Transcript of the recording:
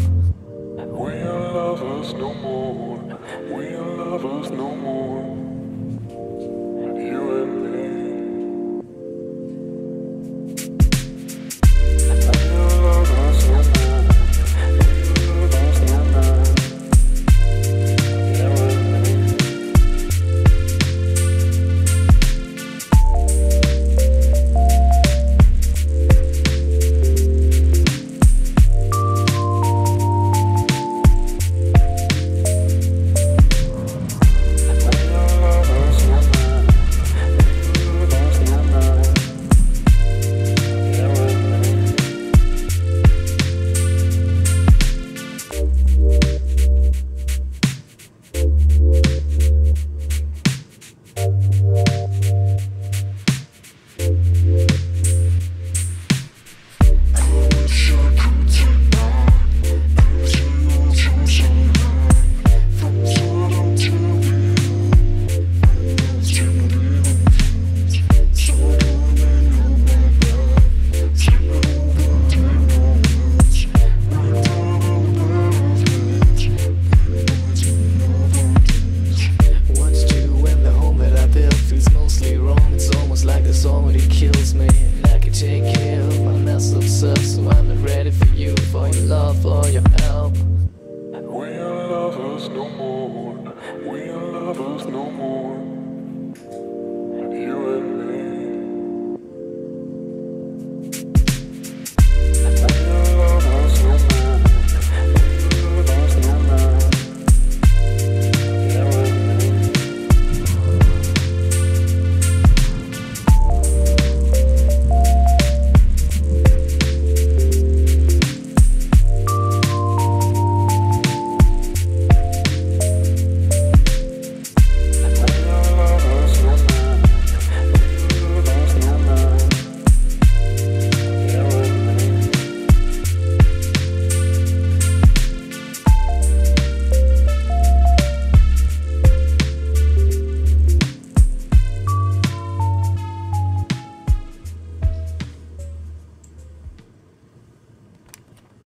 We are lovers no more. We are lovers no more. You and me. We are lovers no more. We are lovers no more. You and me. Somebody kills me, and I can take care of my messed up self. So I'm not ready for you, for your love, for your help. We are lovers no more. We are lovers no more.